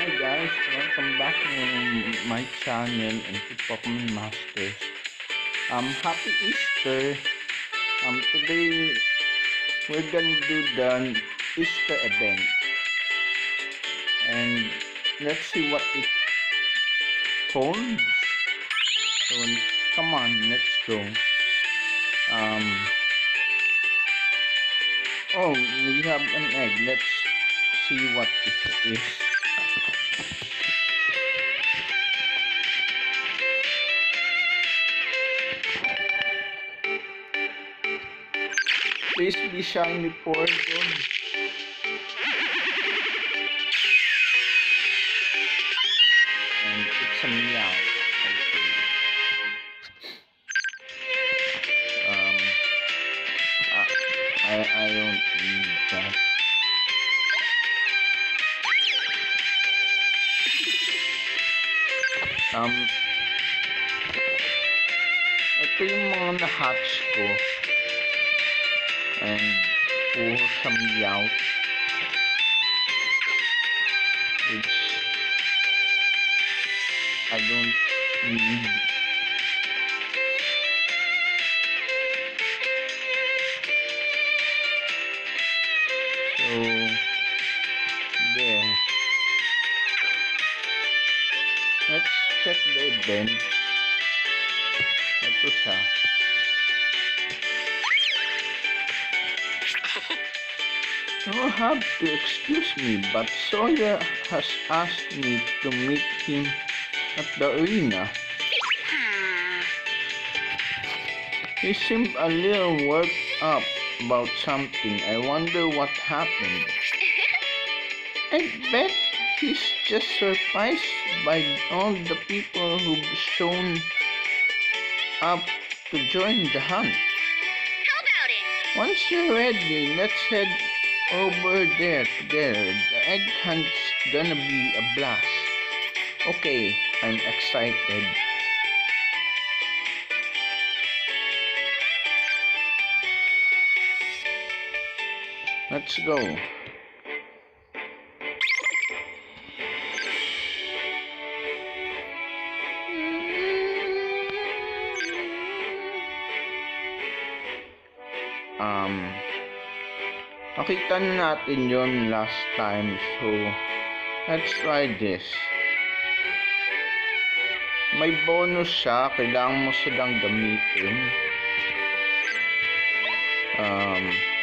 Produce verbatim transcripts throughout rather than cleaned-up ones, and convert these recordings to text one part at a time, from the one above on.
Hi guys, welcome back to my channel and to Pokemon Masters. Um, happy Easter. Um, today we're gonna do the Easter event, and let's see what it holds. So come on, let's go. Um, oh, we have an egg. Let's see what it is. Please be shiny Porygon. And it's a meow. Okay. Um, I, I, I don't need that. Um, ito yung mga na-hatch ko. And puro sa meow. Which I don't need. So, there. Let's check the event. Ito siya. You have to excuse me, but Sawyer has asked me to meet him at the arena. He seemed a little worked up about something. I wonder what happened. I bet he's just surprised by all the people who've shown up to join the hunt. How about it? Once you're ready, let's head over there together. The egg hunt's gonna be a blast. Okay, I'm excited. Let's go. Um, nakita na natin yon last time, so let's try this. May bonus siya, kailangan mo silang gamitin. Um,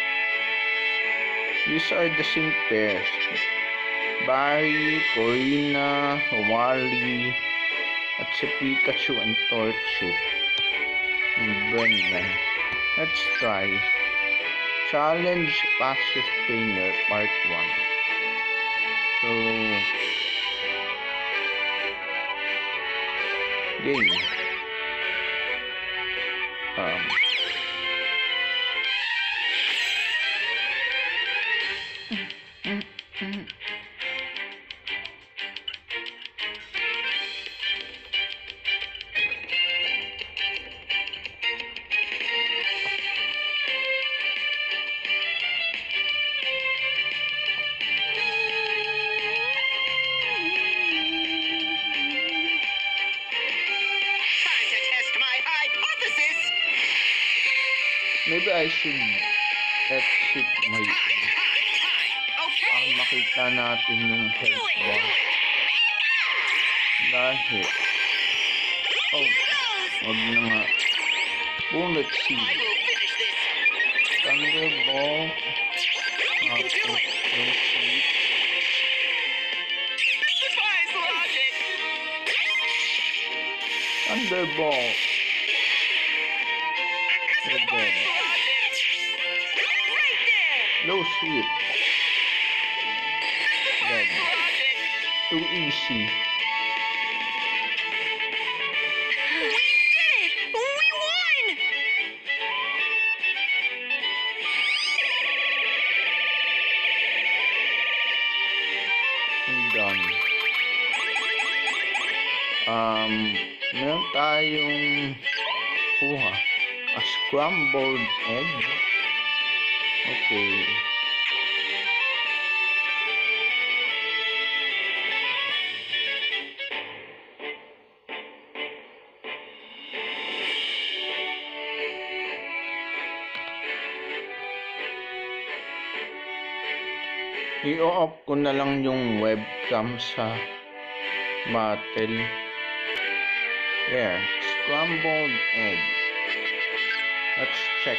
these are the same pairs. Barry, Corina, Wally, at si Pikachu and Torchic. And Brendan. Let's try. Challenge Pasio Trainer Part one. So, game. Um, maybe I should exit my para makita natin yung health bar. Dahil oh, wag na nga. Bullet seed, thunderbolt, tapos yung seed. Thunderbolt. You're dead. Low sweep. Dead. Too easy. We did it! We won! I'm done. Um, meron tayong kuha. A scrambled egg. Okay. I-off ko na lang yung webcam sa battle. There, scrambled egg. Let's check.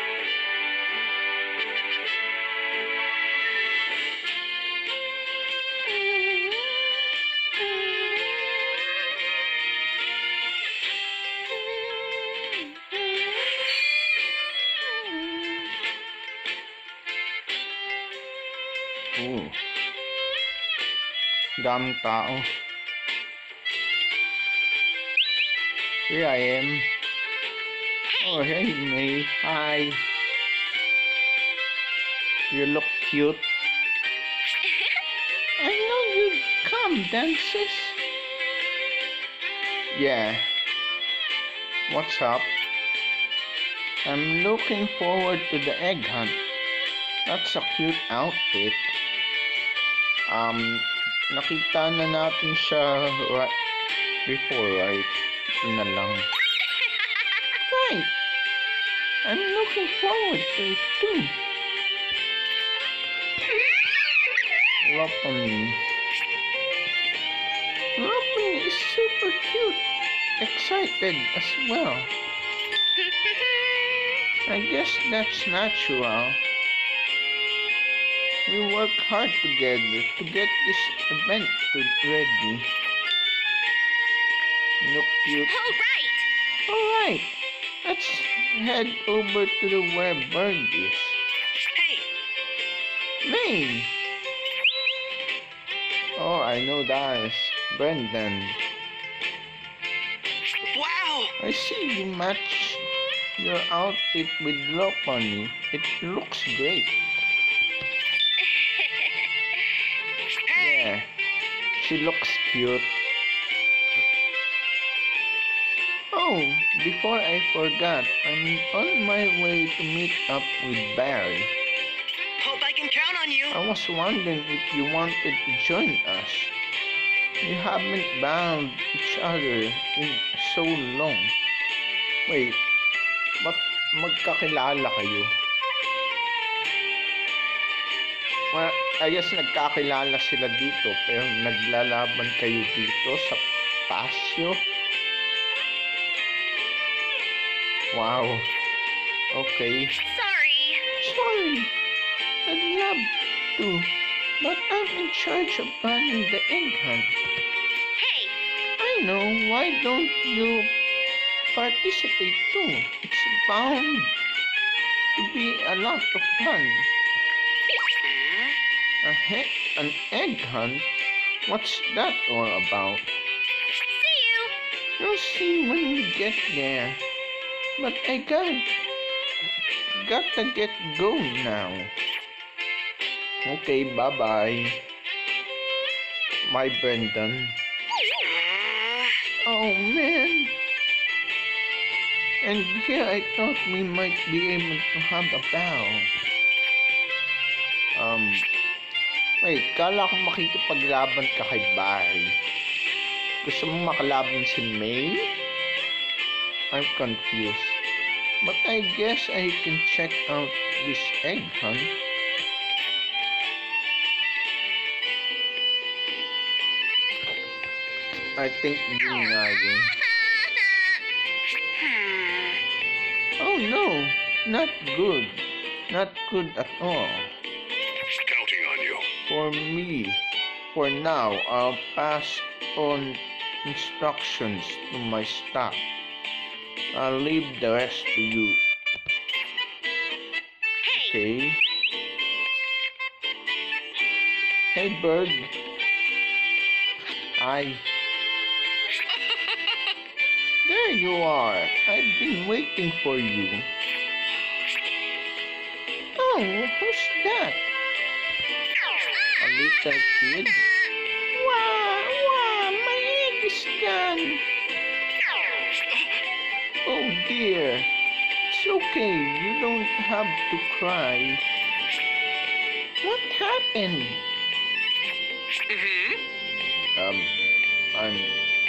Ooh. Daming tao. Here I am. Oh, hey, May. Hi. You look cute. I know you'd come, dances. Yeah. What's up? I'm looking forward to the egg hunt. That's a cute outfit. Um, nakita na natin siya right before, right? Ito na lang. Right. I'm looking forward to it too. Lopunny. Lopunny is super cute. Excited as well. I guess that's natural. We work hard together to get this event ready. Look cute. All right. Alright, let's head over to the where Bird is. Hey. May! Oh, I know that is Brendan. Wow. I see you match your outfit with Lopunny. It looks great. Hey. Yeah, she looks cute. Oh, before I forgot, I'm on my way to meet up with Barry. Hope I can count on you. I was wondering if you wanted to join us. We haven't bound each other in so long. Wait, ba't magkakilala kayo? Well, I guess nagkakilala sila dito, pero naglalaban kayo dito sa Pasio? Wow. Okay. Sorry. Sorry. I'd love to, but I'm in charge of planning the egg hunt. Hey. I know, why don't you participate too? It's bound to be a lot of fun. Hmm? A he- an egg hunt? What's that all about? See you. You'll see when we get there. But I got gotta get going now. Okay, bye-bye. Bye, Brendan. Uh, Oh, man. And here I thought we might be able to have a battle. Um, wait, kala ko makikipaglaban ka kay Barry. Gusto mo makalaban si May? I'm confused. But I guess I can check out this egg hunt. I think yun nga yun. hmm. Oh no, not good. Not good at all. Counting on you. For me, for now, I'll pass on instructions to my staff. I'll leave the rest to you. Hey. Okay? Hey, Bird. Hi. There you are. I've been waiting for you. Oh, who's that? A little kid? Wow, wow, my egg is gone. Oh dear. It's okay. You don't have to cry. What happened? Mm-hmm. Um, I'm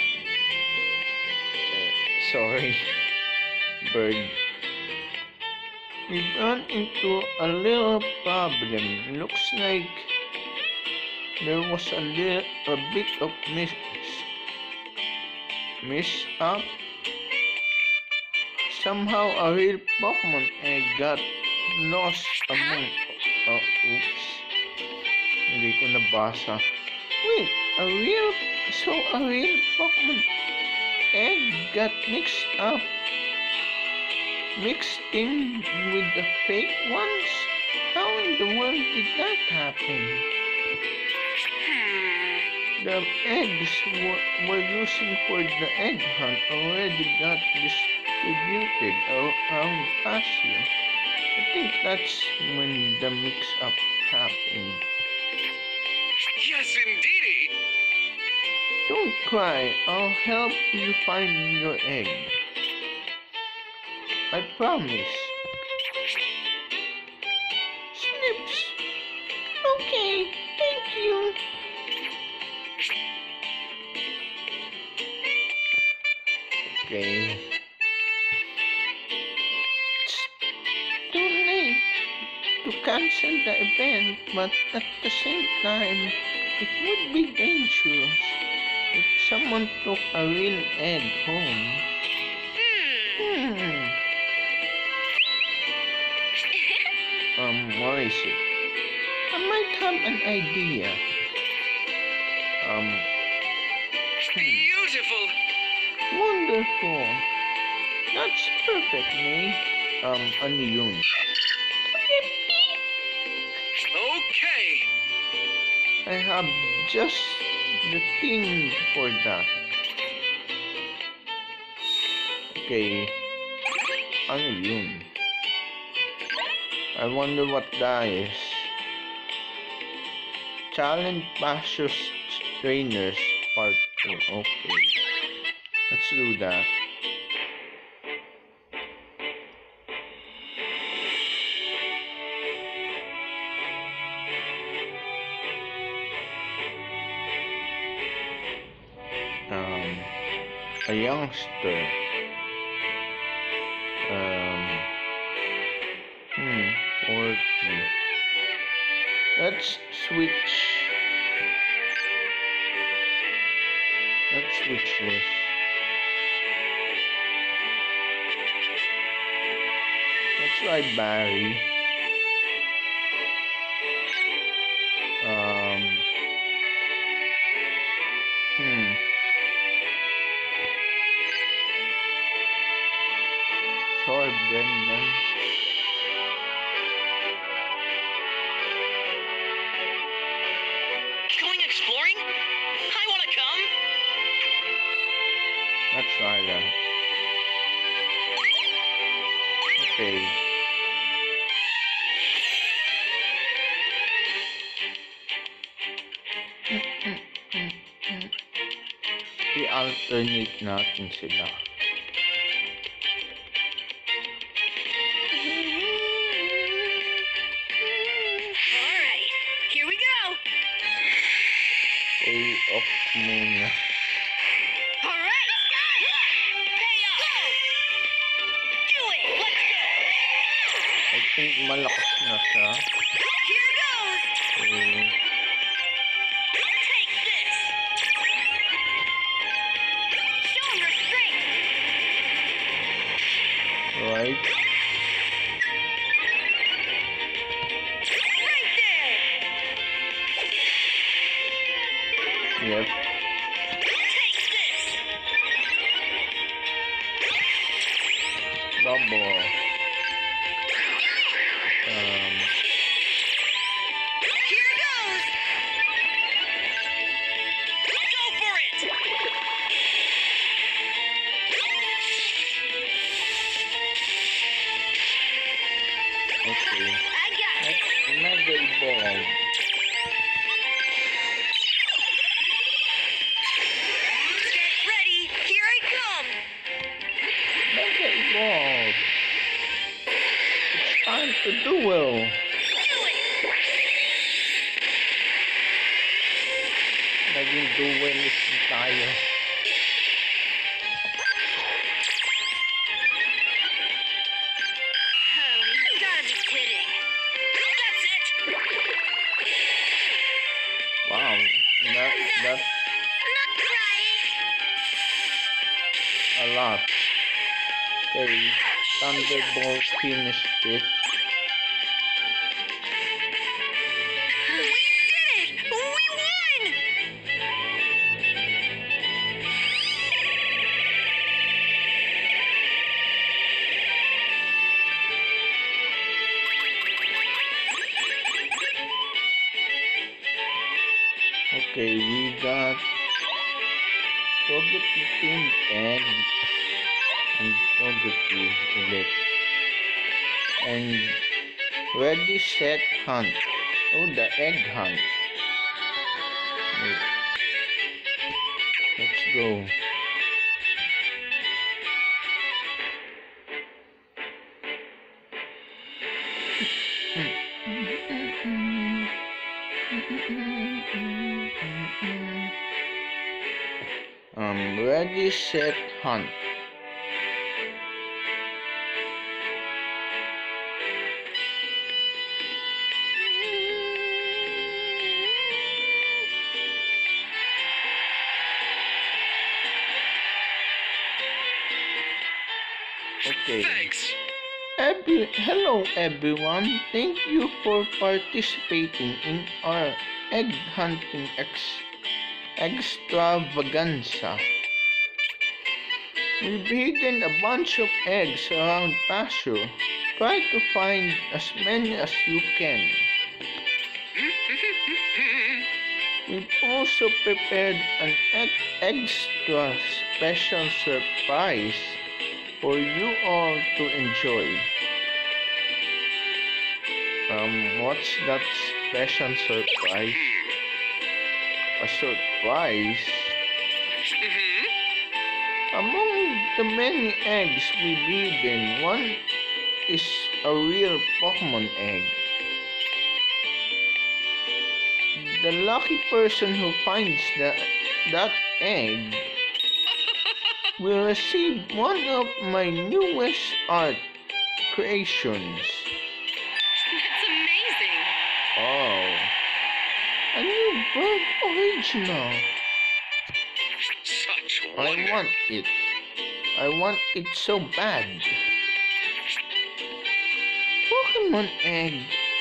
uh, sorry, Bird. We've run into a little problem. Looks like There was a, li- a bit of mis mishap. Somehow a real Pokemon egg got lost among... Oh, oops. Hindi ko nabasa. Wait, a real... So a real Pokemon egg got mixed up. Mixed in with the fake ones? How in the world did that happen? The eggs were, were losing for the egg hunt already got distributed around Pasio. I think that's when the mix-up happened. Yes, indeedy. Don't cry, I'll help you find your egg. I promise. Snips. Okay, thank you. Okay. It's too late to cancel the event, but at the same time, it would be dangerous if someone took a real egg home. Hmm. Um, what is it? I might have an idea. Um. Hmm. Beautiful. Wonderful. That's perfect, May. Um, ano yun? Okay. I have just the thing for that. Okay. Ano yun? I wonder what that is. Challenge Pasio's Trainers Part two. Okay. Let's do that. Um, a youngster. Um, hmm, forty. Let's switch. Let's switch this. Let's try Barry. Um, hmm. Sure, Brendan. Going exploring? I want to come. Let's try that. Okay. I-alternate natin sila. Alright, here we go. Pay off muna. Alright. Pay up. Go. Do it. Let's go. I think malakas na siya. Here goes. Okay. Take this. Show 'em your strength. Right. Right there. Yep. Take this. Double. Um, Here goes. Go for it. okay. I got it. Let's mega evolve. Get ready. Here I come. Mega evolve. It's time to duel. Do it. Naging duelist na tayo. Oh, you gotta be kidding. That's it. Wow. That's Not right. a lot. Okay, Thunderbolt finished it. We did it! We won! Okay, we got Togepi Team Egg and Togepi Elite. And ready, set, hunt. Oh, the egg hunt. Wait. Let's go. Um, ready, set, hunt. Okay. Thanks. Every hello everyone. Thank you for participating in our egg hunting ex extravaganza. We've hidden a bunch of eggs around Pasio. Try to find as many as you can. We've also prepared an ex- extra special surprise for you all to enjoy. Um, what's that special surprise? A surprise? Mhm. Among the many eggs we've hidden, one is a real Pokemon egg. The lucky person who finds the, that egg will receive one of my newest art creations. That's amazing. Oh, a new bird original. Such I wonder. want it. I want it so bad. Pokemon egg.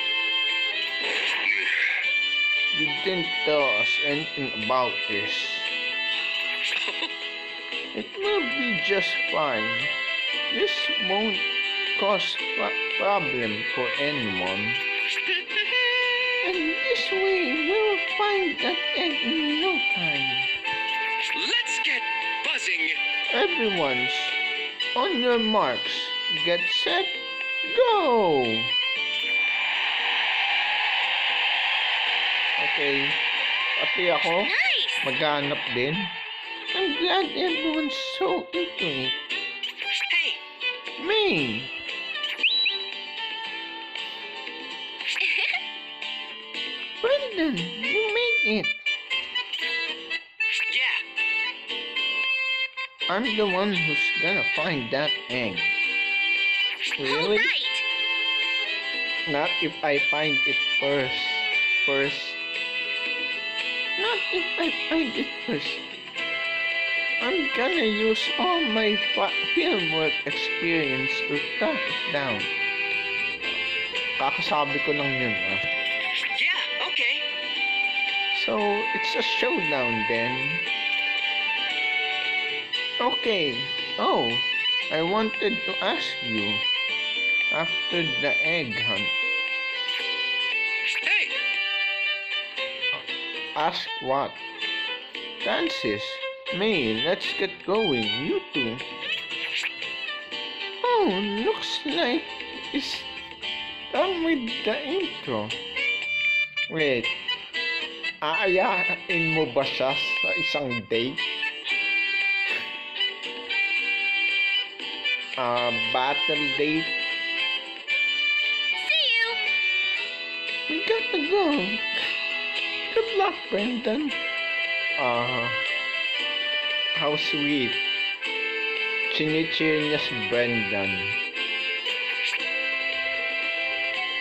You didn't tell us anything about this. It will be just fine. This won't cause pro- problem for anyone. And this way, we'll find that egg in no time. Let's get buzzing. Everyone's on your marks. Get set, go! Okay, pati ako Nice. maghanap din. I'm glad everyone's so into it. Hey, Me! Brendan, you made it. yeah. I'm the one who's gonna find that egg. All Really? right. Not if I find it first. First. Not if I find it first. I'm gonna use all my fa- fieldwork experience to track it down. Kakasabi ko lang yun, ah. Yeah, okay. So, it's a showdown then. Okay. Oh, I wanted to ask you. After the egg hunt, Hey, ask what? Francis, May, let's get going. You two. Oh, looks like it's done with the intro. Wait, aayain mo ba siya sa isang date? Ah, battle date? See you. We gotta go. Good luck, Brendan. Ah, how sweet. Chinicheer niya si Brendan.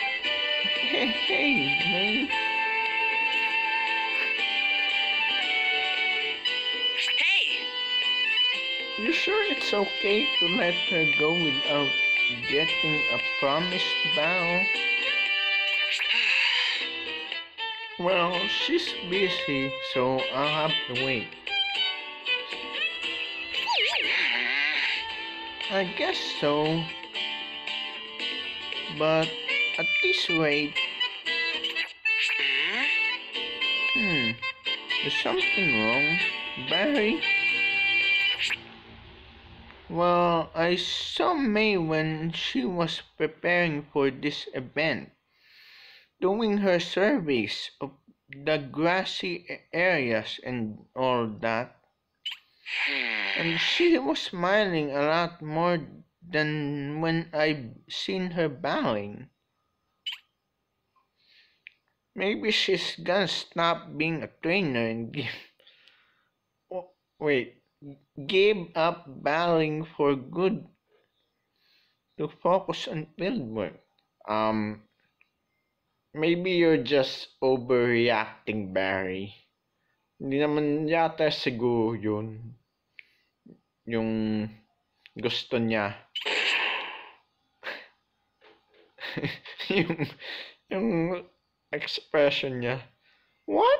Hey, hey, man. You sure it's okay to let her go without getting a promised bow? Well, she's busy, so I'll have to wait. I guess so. But at this rate, hmm, is something wrong, Barry? Well, I saw May when she was preparing for this event, doing her surveys of the grassy areas and all that. And she was smiling a lot more than when I've seen her bowing. Maybe she's gonna stop being a trainer and give. Oh, wait, give up bowing for good to focus on fieldwork. Um, maybe you're just overreacting, Barry. Hindi naman yata siguro yun yung gusto niya. yung, yung expression niya. What?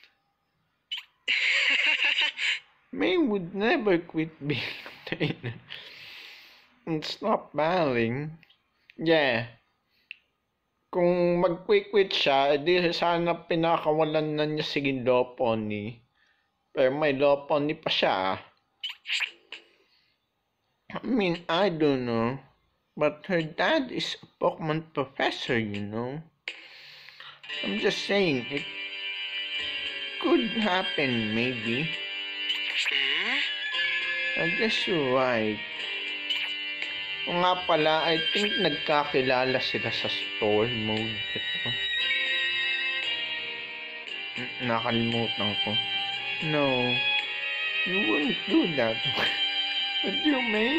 May would never quit being a trainer and stop bowling. Yeah. Kung mag-quit siya, edi sana pinakawalan na niya si Law Pony. Pero may Law Pony pa siya. I mean, I don't know. But her dad is a Pokemon professor, you know. I'm just saying, it could happen, maybe. I guess you're right. O nga pala, I think nagkakilala sila sa store mode. Ito. Nakalimutan ko. No, you wouldn't do that. Would you, May?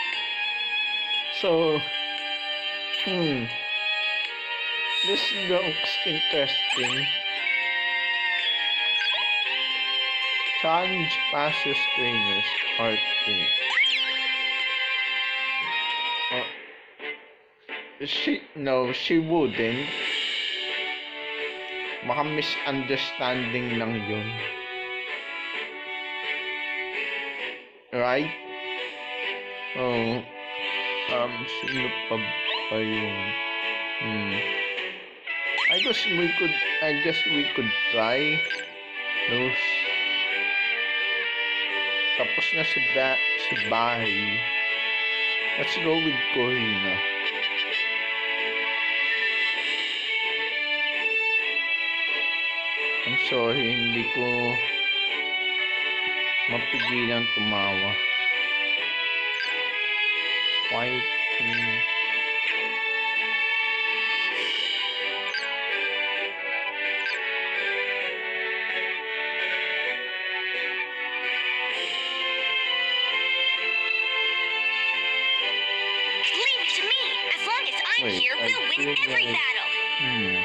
So, hmm. This looks interesting. Challenge Pasio's trainers, part three. Oh. She, no, she wouldn't. Baka misunderstanding lang yun. Right? Oh, um, sino pa ba yung, hmm. I guess we could, I guess we could try those. Tapos na si, ba si Barry. Let's go with Corina. I'm sorry, hindi ko mapigilan tumawa. Fighting. Leave it to me. As long as I'm Wait, here, I we'll win feel every like- battle. Hmm.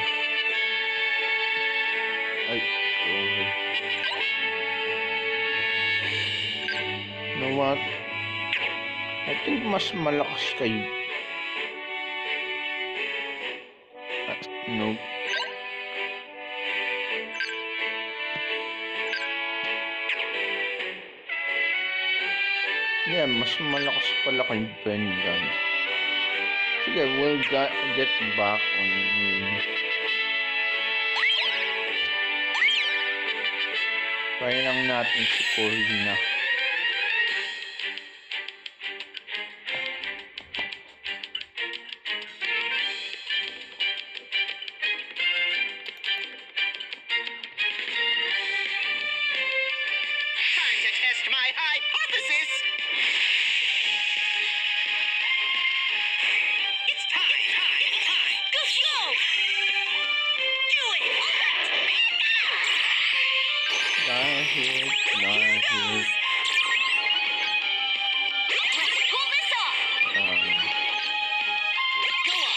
Ay, sorry. You know what? I think mas malakas kayo. Ah, no. Yeah, mas malakas pala kay Brendan. Sige, we'll ga- get back on him. Try lang natin si Corina. Time to test my hypothesis. It's time. Time. Time. Go, go! Do it! Dahil, dahil, Let's pull this off! um, Go on!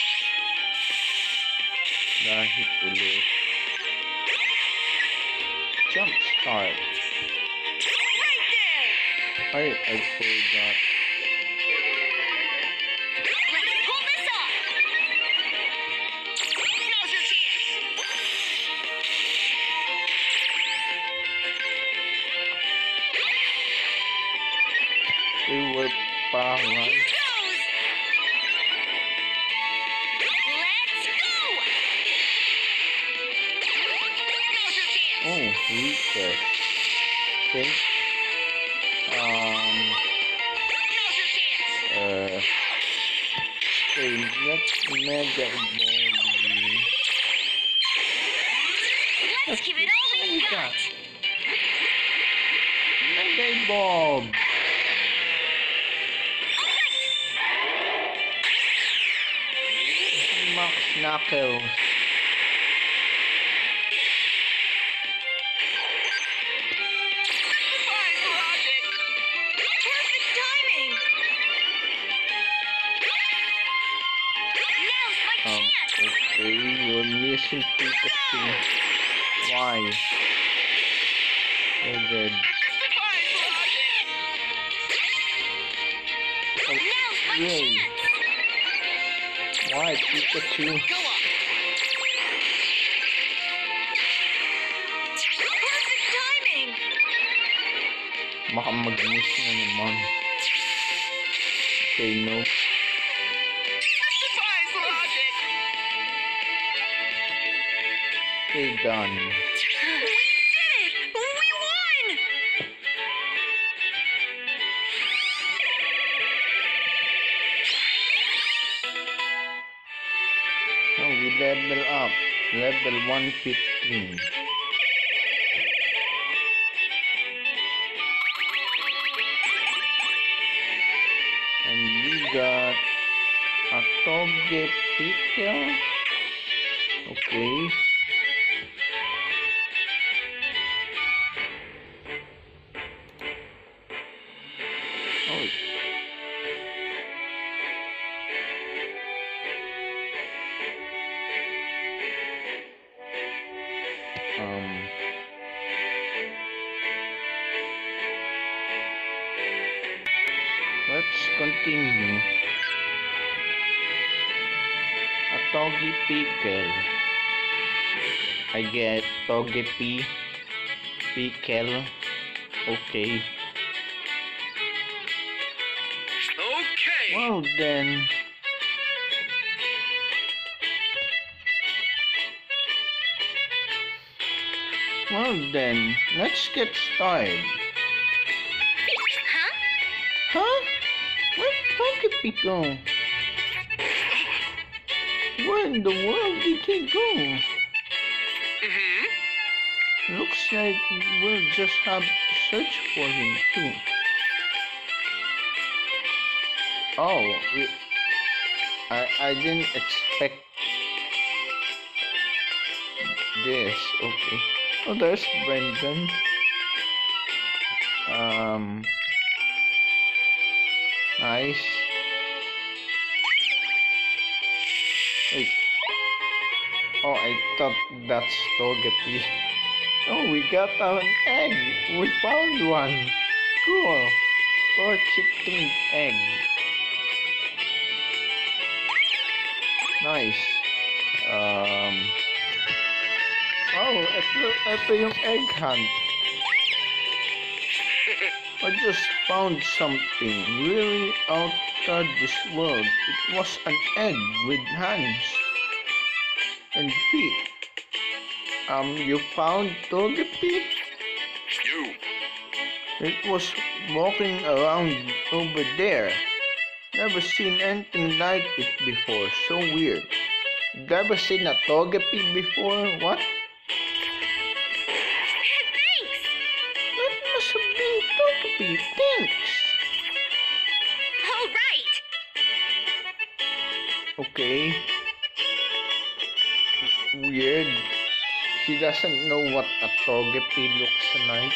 dahil ulit. Jump start. Right there! I I forgot. Let's pull this off. Now's your chance. We were Here paralyzed. goes. Let's go. Now's your chance. Oh, refresh. Okay. Um. Now's your chance. Uh. Okay. Let's mega evolve you. Let's give it all we've got. Mega evolve. Max knuckles. Surprise logic. Perfect timing. Now's my Um. chance. Okay. You're missing Pikachu. Why? You're dead. Surprise logic. Oh, Now's my really? chance. Why Pikachu? Go on. Perfect timing. Baka mag-miss na naman. Okay, no. Surprise logic. Okay, done. We did it! We won! Now we level up. Level one fifteen. And we got a Toge Pickle. Okay. Oh. Um. Let's continue. A Toge Pickle. I get Toge P. Pickle. Okay. Okay. Well then. Well then, let's get started. Huh? Huh? Where'd Togepi go? Where in the world did he go? Mm-hmm. Looks like we'll just have to search for him too. Oh, we, I I didn't expect this. Okay. Oh, there's Brendan. Um. Nice. Wait. Oh, I thought that's Togepi. Oh, we got an egg. We found one. Cool. Torchic egg. Nice. Um. Oh, ito, ito yung egg hunt. I just found something really outside this world. It was an egg with hands and feet. Um, you found Togepi? You. It was walking around over there. Never seen anything like it before. So weird. Never seen a Togepi before? What? Thanks! That must have been Togepi. Thanks. All right! Okay. Weird. He doesn't know what a Togepi looks like.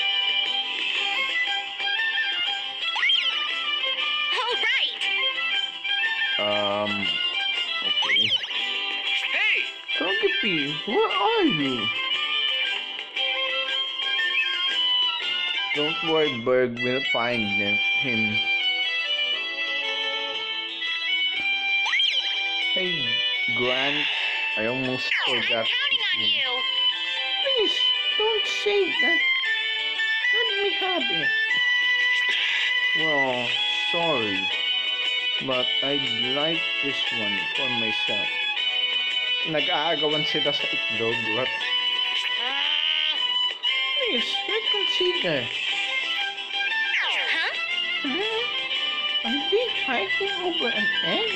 All right! Um. Okay. Hey. Togepi, where are you? Don't worry, Berg will find them, him. Hey, Grant, I almost I'm forgot counting his on name. you. Please, don't say that. Let me have it. Well, sorry, but I'd like this one for myself. Nag-aagawan sila sa itlog. What? Please, reconsider. Huh? Hmm? Are they fighting over an egg?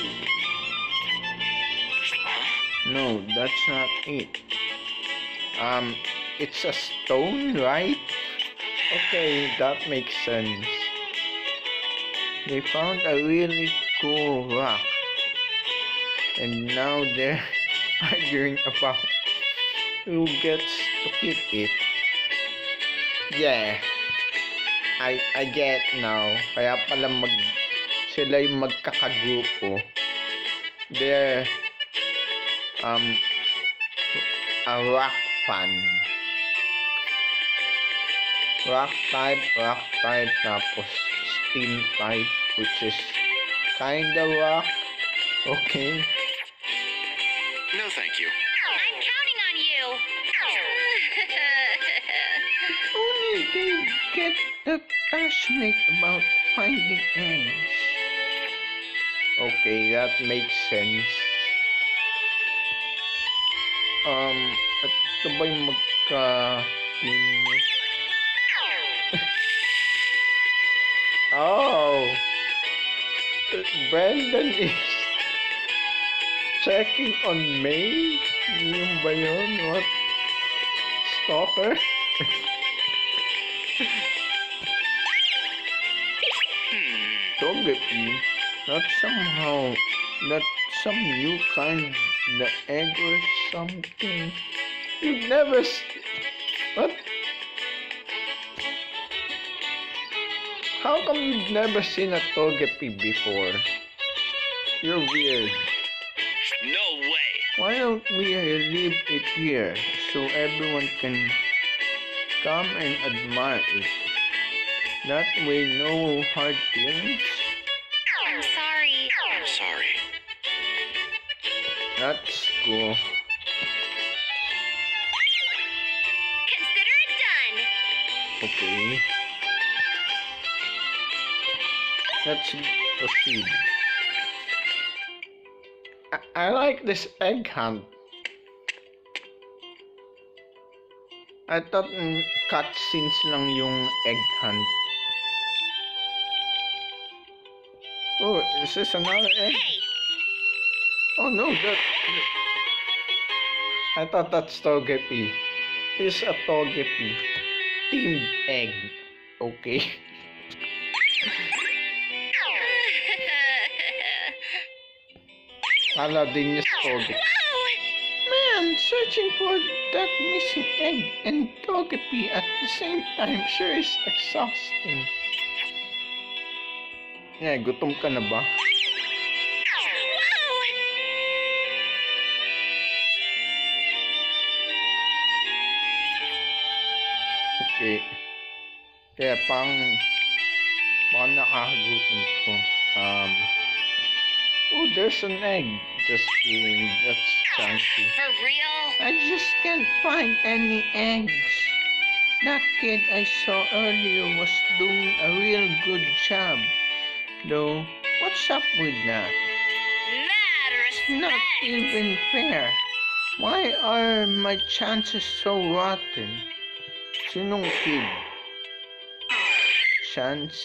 No, that's not it. Um, it's a stone, right? Okay, that makes sense. They found a really cool rock, and now they're arguing about who gets to keep it. Yeah, I I get now. Kaya pala mag sila yung magkakagrupo. They're um a rock fan. Rock type, rock type, tapos steam type, which is kinda rock. Okay. No, thank you. I'm counting on you. Only they get that passionate about finding eggs. Okay, that makes sense. Um, ito ba yung magka-team? Oh! Brandon is checking on May? Yung ba yun? What? Stalker? Hmm. Togepi? Not somehow. Not some new kind, the egg or something. You've never s- What? How come you've never seen a Togepi before? You're weird. No way. Why don't we leave it here so everyone can come and admire it? That way, no hard feelings. I'm sorry. I'm sorry. That's cool. Consider it done. Okay. Let's proceed. I, I like this egg hunt. I thought mm, cutscenes lang yung egg hunt. Oh, is this another egg? Hey, Oh no, that... I thought that's Togepi. It's a Togepi. Team egg. Okay. Kala din niya Togepi. Whoa! Man, searching for that missing egg and Togepi at the same time sure is exhausting. Yeah, gutom ka na ba? Whoa! Okay. Kaya pang baka nakakagutom ko. Um, oh, there's an egg. Just kidding. That's chunky. For real? I just can't find any eggs. That kid I saw earlier was doing a real good job. Though, what's up with that? Mad Not respect. even fair. Why are my chances so rotten? Sinong kid? Chancy?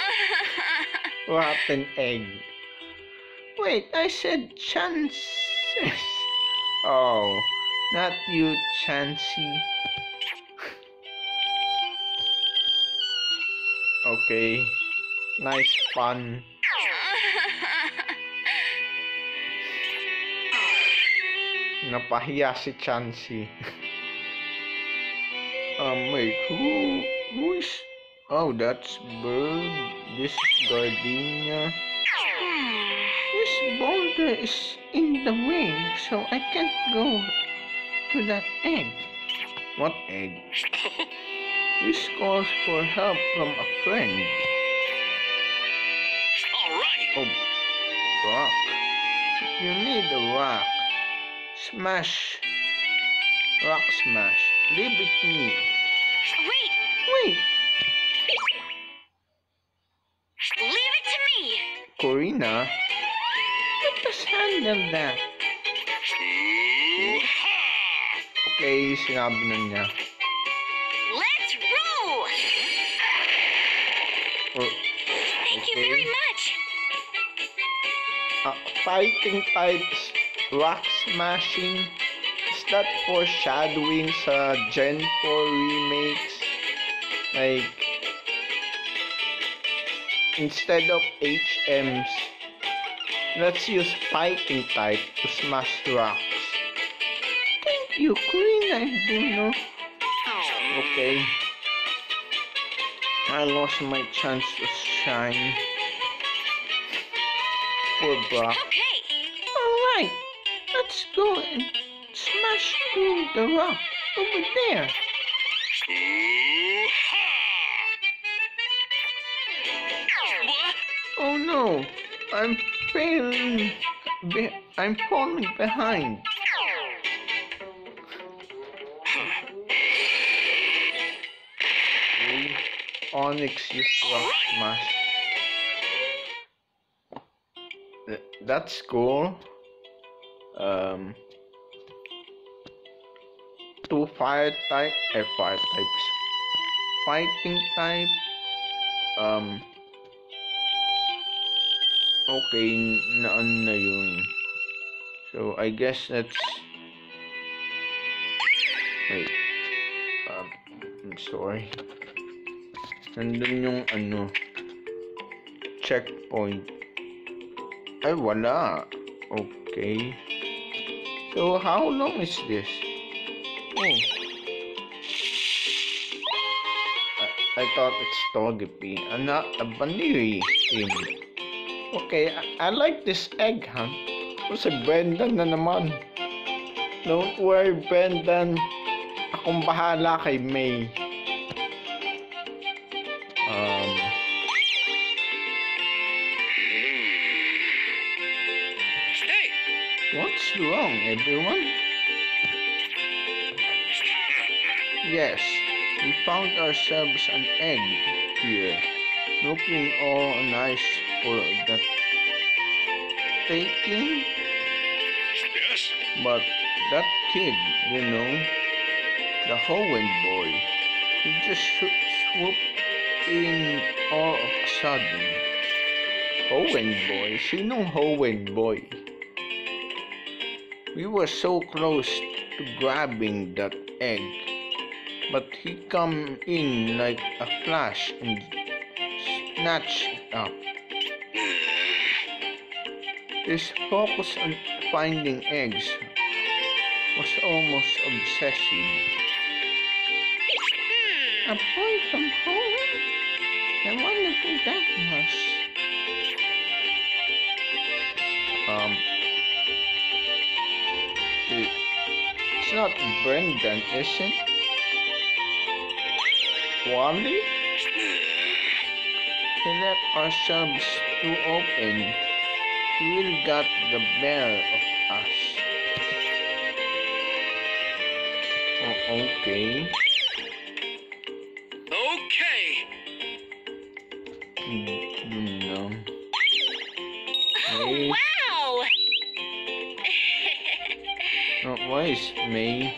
Rotten egg. Wait, I said chances. Oh, not you, Chansey. Okay, nice fun. Napahiya si Chansey. um, wait, who, who is... Oh, that's Bird. This is Gardenia. This boulder is in the way, so I can't go to that egg. What egg? This calls for help from a friend. All right. Oh, rock. You need a rock. Smash. Rock smash. Leave it to me. Wait, Wait, leave it to me. Corina. Let us handle that. Ooh-ha! Okay, sinabi na niya. Let's roll. Oh, Thank you okay. very much. Uh, fighting types, rock smashing. Is that foreshadowing sa Gen four remakes? Like, instead of H Ms, let's use fighting type to smash rocks. Thank you, Queen. I don't know. Okay. I lost my chance to shine. Poor Brock. Okay. Alright, let's go and smash through the rock over there. Ooh-ha! What? Oh no, I'm failing. Be- I'm falling behind. Okay. Onyx used rock smash. Th- That's cool. Um, two fire type, eh, fire types. Fighting type. Um, okay, na ano na yun. So I guess that's. Wait. Um, I'm sorry. Nandun yung ano. Checkpoint. Ay, wala. Okay. So, how long is this? Oh. I, I thought it's Togepi. And not a Baniri team. Okay, I, I like this egg hunt. O si Brendan na naman. Don't worry, Brendan. Akong bahala kay May. Um... Hey! What's wrong, everyone? Yes, we found ourselves an egg here, looking all nice for the taking. Yes? But that kid, you know, the Hoenn boy, he just sw- swooped in all of a sudden. Hoenn boy? Sinong Hoenn boy? We were so close to grabbing that egg, but he come in like a flash and snatched it up. His focus on finding eggs was almost obsessive. A boy from home? I wonder who that was. Um, it, it's not Brendan, is it? Wally? We left ourselves too open. He really got the better of us. Oh, okay. Okay. Mm, no. Oh, May, wow. oh, why is May?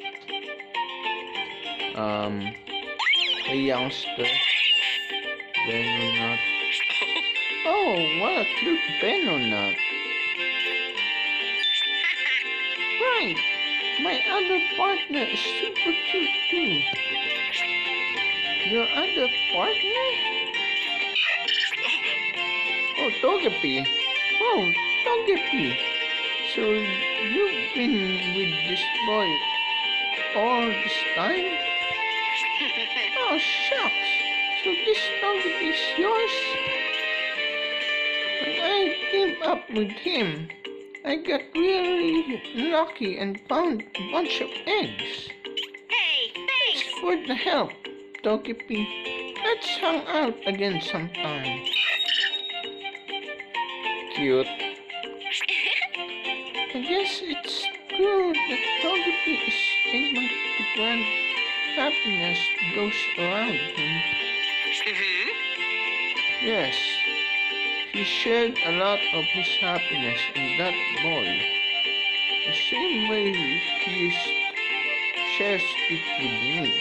Um, a youngster. Venonat. Oh, what a cute Venonat. Right. My other partner is super cute too. Your other partner? Oh, Togepi. Oh, Togepi. So you've been with this boy all this time? Oh, shucks. So this Togepi is yours? When I teamed up with him, I got really lucky and found a bunch of eggs. Hey, Thanks thanks. for the help. Togepi. Let's hang out again sometime. Cute. I guess it's true that Togepi is able to grant happiness to those around him. Mm-hmm. Yes, he shared a lot of his happiness in that boy. The same way he shares it with me.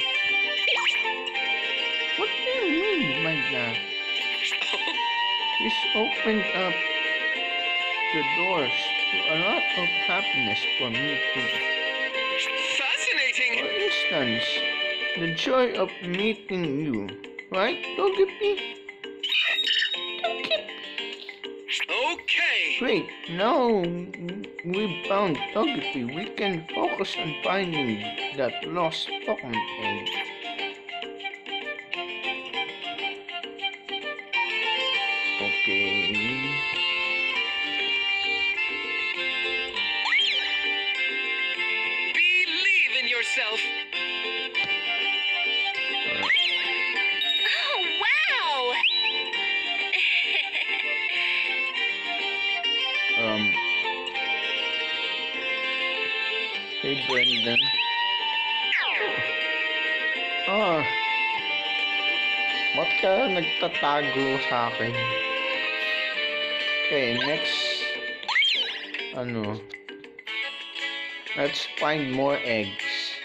What do you mean by that? He's opened up the doors to a lot of happiness for me too. Fascinating. For instance, the joy of meeting you, right, Togepi? Togepi. Okay. Great, now we've found Togepi, we can focus on finding that lost Pokemon egg. Okay. Believe in yourself. Oh, wow! Um, hey Brendan. Ah, ba't ka nagtatago sa akin? Okay, next, ano, let's find more eggs.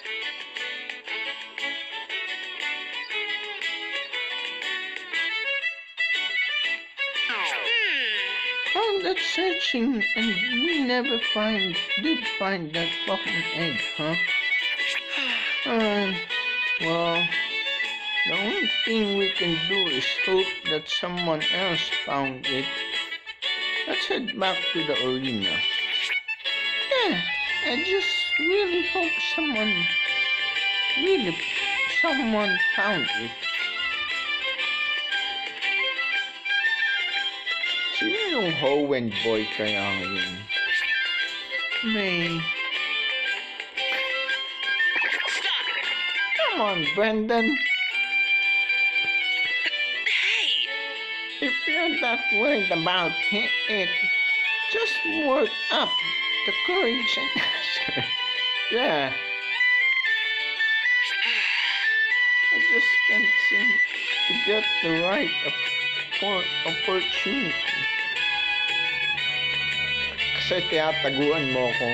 Hmm. Found that searching and we never find, did find that Pokemon egg, huh? Uh, well, the only thing we can do is hope that someone else found it. Let's head back to the arena. Yeah, I just really hope someone, really, someone found it. Sino yung Hoenn boy kaya ngayon? May... Stop. Come on, Brendan. Hey. If you're that worried about it, just work up the courage and answer. Yeah, I just can't seem to get the right oppor- opportunity. Kasi tinataguan mo ko.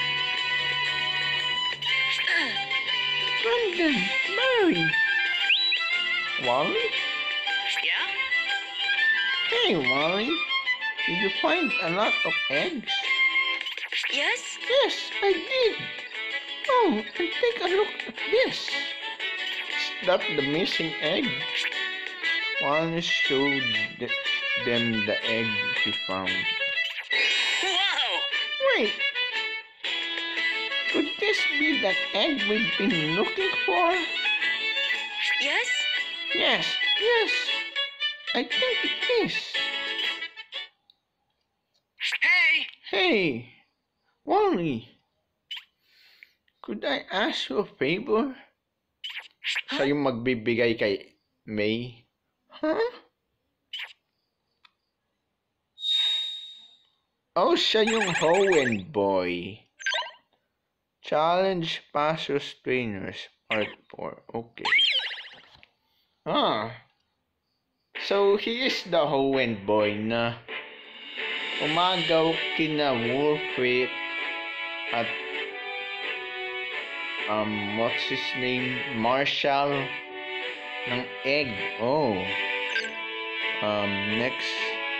Brendan, Mary, Wally? Yeah? Hey, Wally. Did you find a lot of eggs? Yes? Yes, I did. Oh, and take a look at this. Is that the missing egg? Wally showed the, them the egg he found. Wow. Wait, could this be that egg we've been looking for? Yes? Yes, yes, I think it is. Hey. Hey, Wally, could I ask you a favor? Siya yung magbibigay kay May. Huh? Oh, siya yung Hoenn boy. Challenge Pasio's Trainers, Part four. Okay. Ah. So, he is the Hoenn boy na umagaw kina Wolfric at um, what's his name? Marshall ng egg. Oh. Um, next.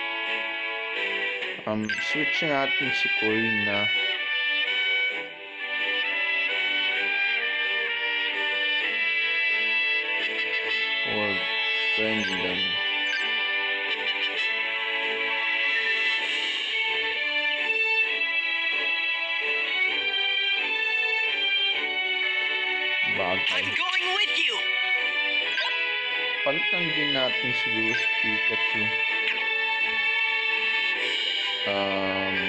Um, switch natin si Corina. Or Brendan. Bagay. I'm going with you. Palitan din natin siguro si Pikachu. Um,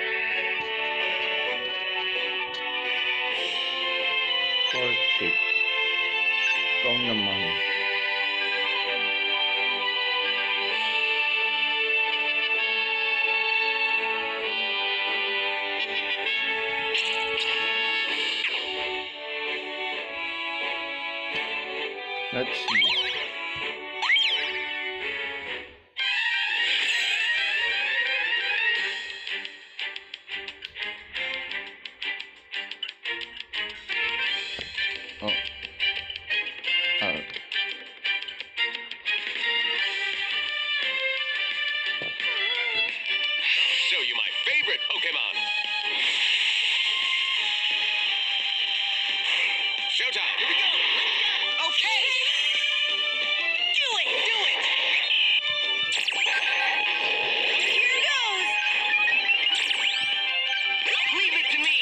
Torchic. naman. Let's see. Oh. Uh, Show you my favorite Pokemon. Showtime. Here we go. Okay. Do it. Do it. Here goes. Leave it to me.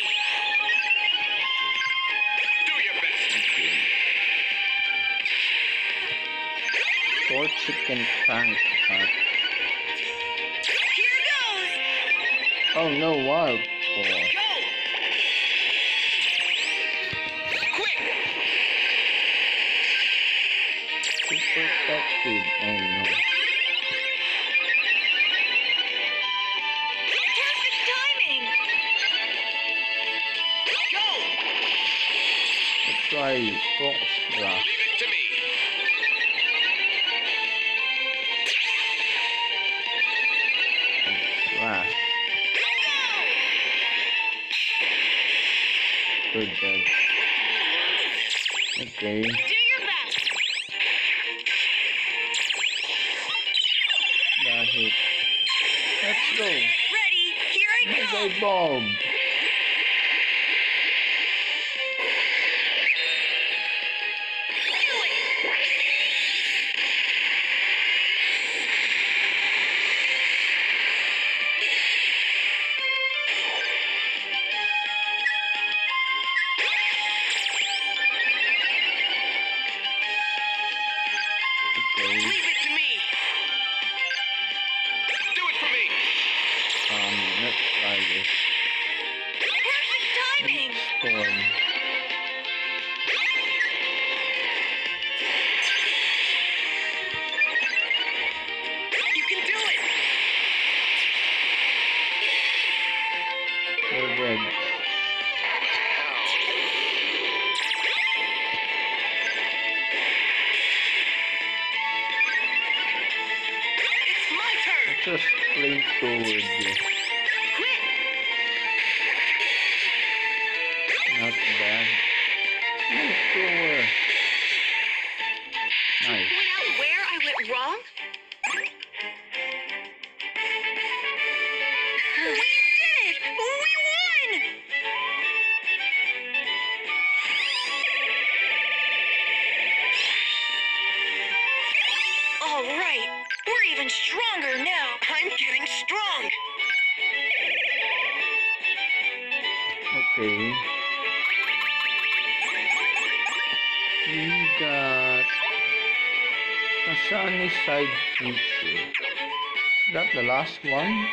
Do your best. okay. Four chicken tank. Uh, Here goes. oh no, wild boar. Go. Quick. Super effective. Oh no. Perfect timing. Go. Let's try focus blast. Leave it to me. Blast. Good dead. Okay. Do your best. That hit. Let's go. Ready. Here I Mega come. Bob. Do it. Okay. Leave it to me. Do it for me. Um, let's try this. Perfect timing. Storm. You can do it. We're dead. It's my turn. Just blink towards you. Quick. Not bad. Blink toward. Nice. Point out where I went wrong? We did it! We won! All right, we're even stronger now. I'm getting strong. Okay. We got a sunny side future. Is that the last one?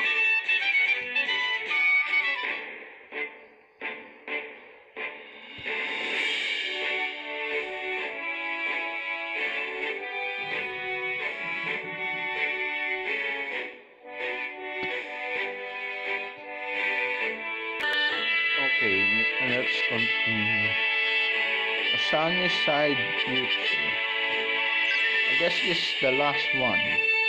Okay, let's continue. A sunny side future. I guess this is the last one.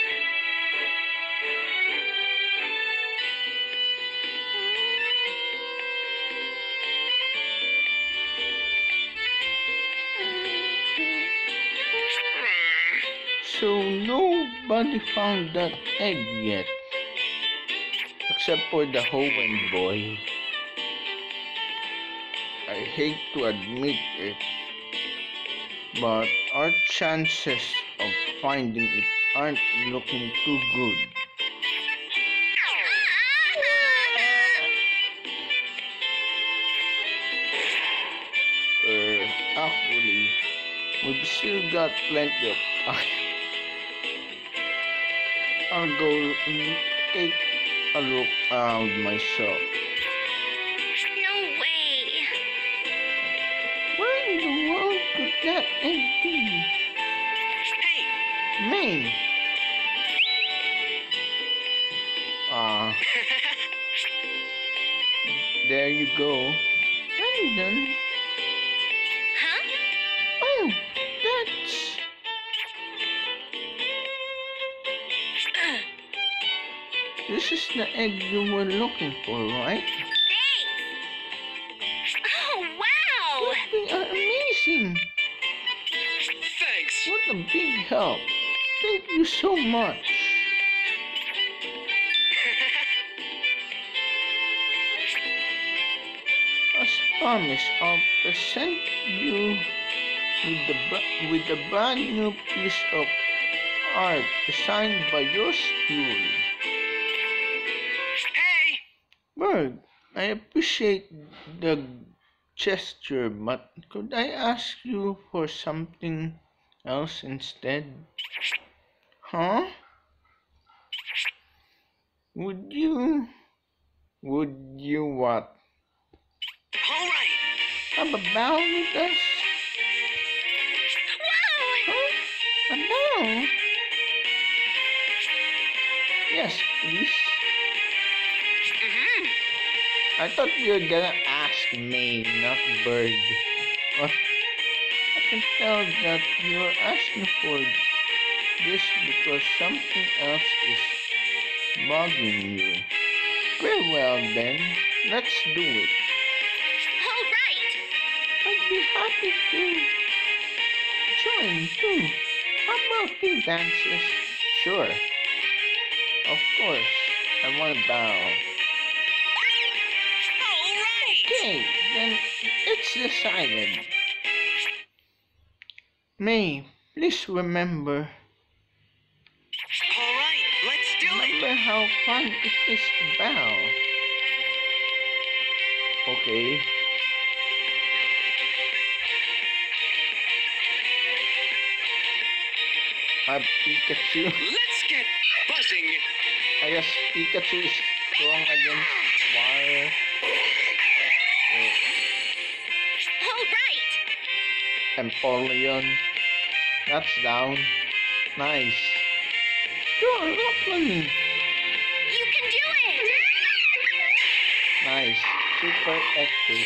So nobody found that egg yet. Except for the Hoenn boy. I hate to admit it, but our chances of finding it aren't looking too good. Uh, actually, we've still got plenty of time. I'll go mm, take a look around myself. No way. Where in the world could that egg be? Hey. May. Ah, there you go. Brandon. Huh? Oh, that's... This is the egg you were looking for, right? Thanks. Oh, wow. They are amazing. Thanks. What a big help. Thank you so much. As promised, I'll present you with the bra- with a brand new piece of art designed by your school. Hey. Berg, I appreciate the gesture, but could I ask you for something else instead? Huh? Would you... Would you what? All right. Have a bow with us? Wow. Huh? A bow? Yes, please. Mm-hmm. I thought you were gonna ask me, not Bird. But I can tell that you're asking for this because something else is bugging you. Very well then, let's do it. All right. I'd be happy to join too. How about two dances? Sure. Of course, I want to bow. All right. Okay, then it's decided. May, please remember. All right. Let's do it. Remember how fun it is to bow. Okay. I'm Pikachu. Let's get buzzing. I guess Pikachu is strong against fire. All right. Empoleon. That's down. Nice. Go, Rockman. You can do it. Nice. Super active.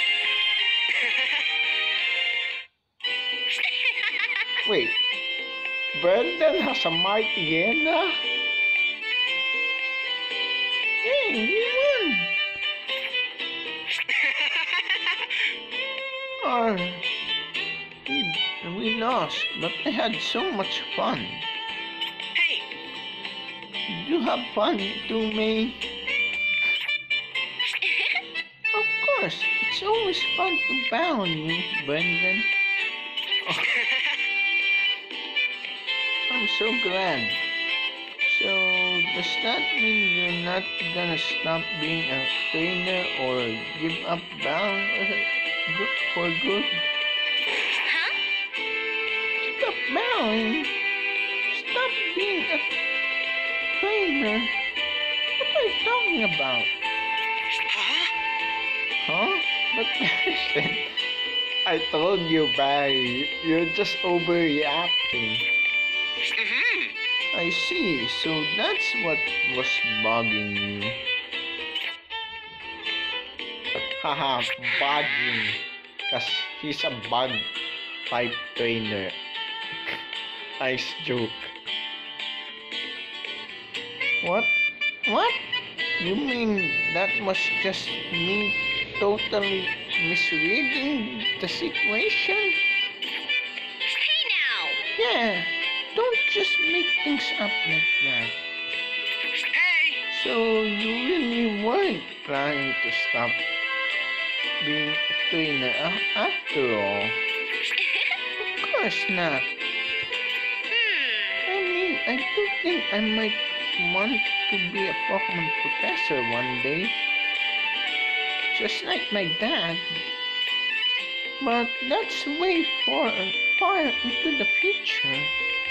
Wait. Brendan has a mighty Yena? Hey, we won! Or we, we lost, but I had so much fun. Hey. Did you have fun too, May? Of course, it's always fun to bow on you, Brendan. I'm so glad. So, does that mean you're not gonna stop being a trainer or give up bowing for good? Huh? Stop bowing? Stop being a trainer? What are you talking about? Huh? Huh? But listen, I told you, Barry, you're just overreacting. Mm-hmm. I see, so that's what was bugging you. Haha, bugging. Cause he's a bug type trainer. Nice joke. What? What? You mean that was just me totally misreading the situation? Hey now. Yeah, don't just make things up like that. Hey. So you really weren't planning to stop being a trainer a- after all? Of course not. Hmm. I mean, I do think I might want to be a Pokemon professor one day. Just like my dad. But that's way far, far into the future.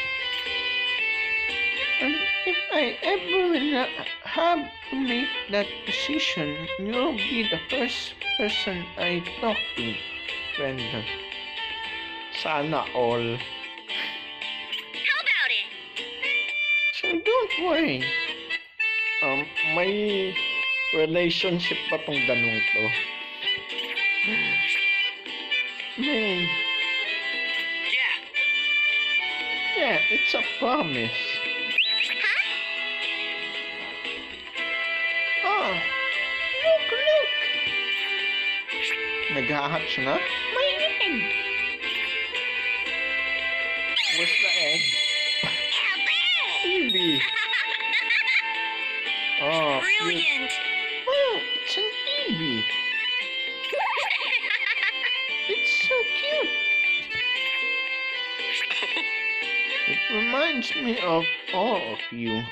And if I ever na- have to make that decision, you'll be the first person I talk to, Brenda. Sana all. How about it? So don't worry. Um, may relationship pa tong dalawang to. May, Yeah. yeah, it's a promise. Huh? Ah, look, look. Nag-hatch na? May egg. Where's the egg? Baby. Oh, cute. Brilliant. Oh, it's an baby. It's so cute. It reminds me of all of you.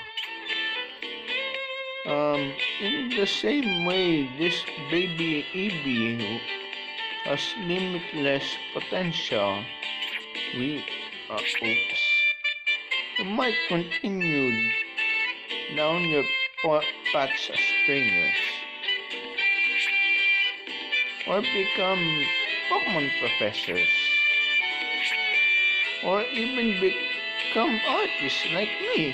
Um, in the same way, this baby Eevee has limitless potential. We, uh, oops. You might continue down your pa- paths as trainers, or become Pokemon professors, or even become artists like me.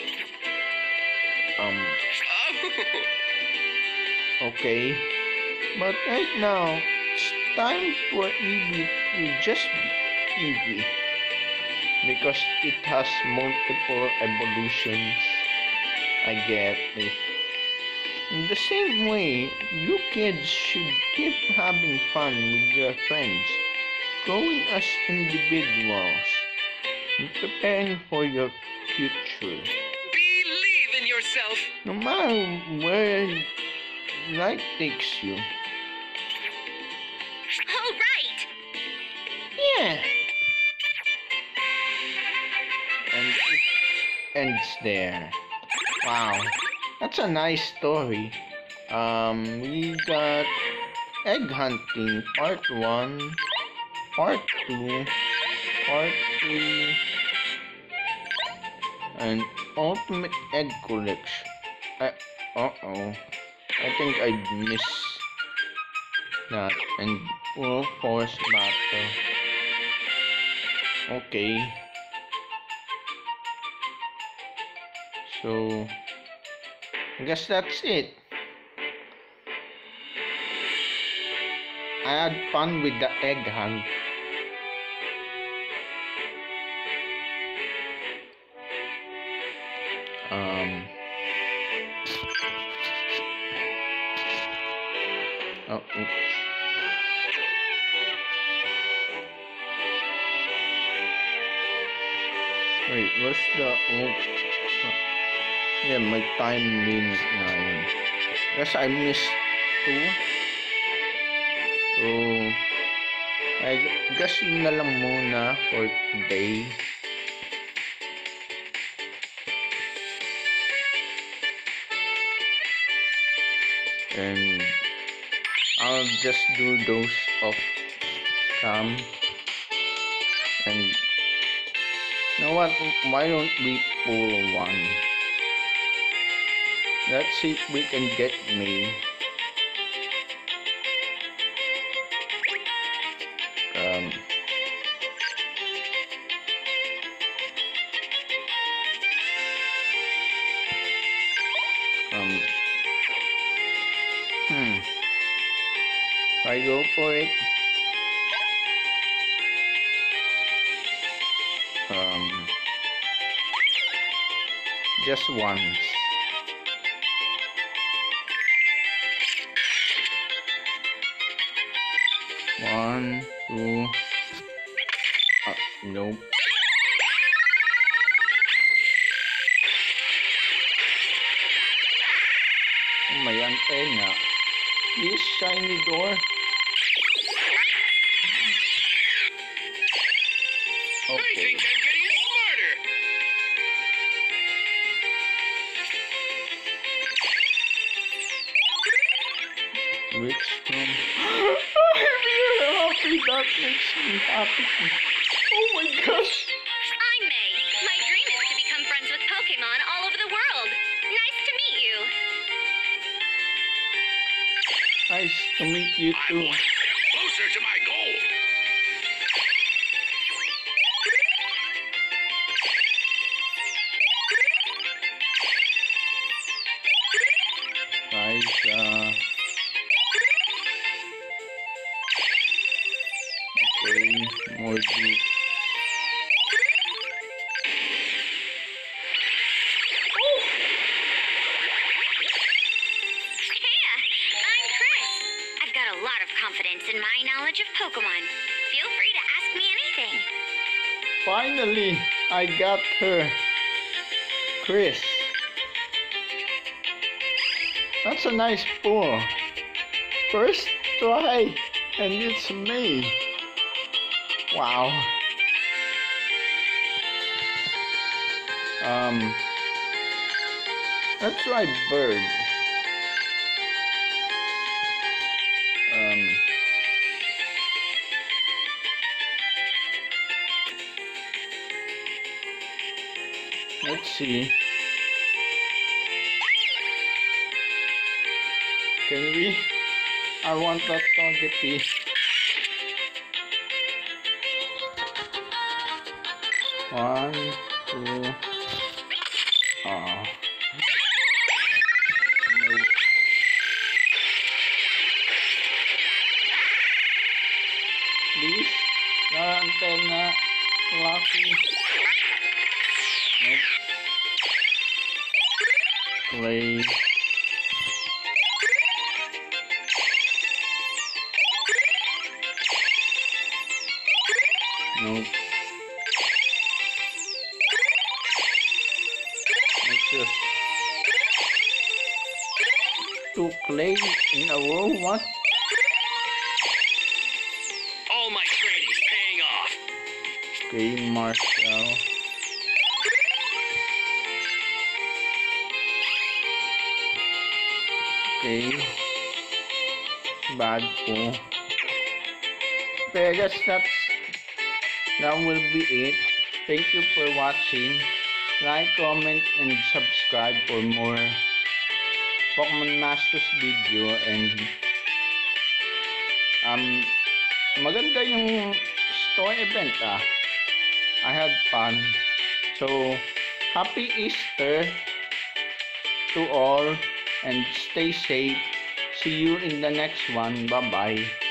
Um, Oh. okay. But right now, it's time for Eevee to just be Eevee. Because it has multiple evolutions. I get it. In the same way, you kids should keep having fun with your friends, growing as individuals, and preparing for your future. Believe in yourself. No matter where life takes you. All right. Yeah. And it ends there. Wow. That's a nice story. Um, we got Egg Hunting Part one, Part two, Part three, and Ultimate Egg Collection. Uh, uh-oh. I think I missed that. And Full Force Battle. Okay. So, I guess that's it. I had fun with the egg hunt. Um. Oh, oops. Wait, what's the oh, yeah, my time limit na yun. Guess I missed two. So, I guess yun na lang muna for today. And I'll just do those off cam. And you know what? Why don't we pull one? Let's see if we can get me. Um. Um. Hmm. If I go for it. Um. Just once. One, two. Uh, nope. Oh, may antenna. Please, shiny door. I Okay. think I'm getting smarter. Which one? I'm really happy. That makes me happy. Oh my gosh. I'm May. My dream is to become friends with Pokemon all over the world. Nice to meet you. Nice to meet you I'm too. one step closer to my goal. Finally, I got her. Chris. That's a nice pull. First try, and it's me. Wow. Um, let's try bird. Um, let's see. Can we? I want that target. One, two. Oh. No. Please, the antenna, lucky. Nope. Play. Nope. It's just two play in a row. What? All my training's paying off. Okay, Marshall. Okay. Bad po. Okay, I guess that's that will be it. Thank you for watching. Like, comment, and subscribe for more Pokemon Masters video. And um, maganda yung store event ah. I had fun. So, happy Easter to all and stay safe. See you in the next one. Bye bye.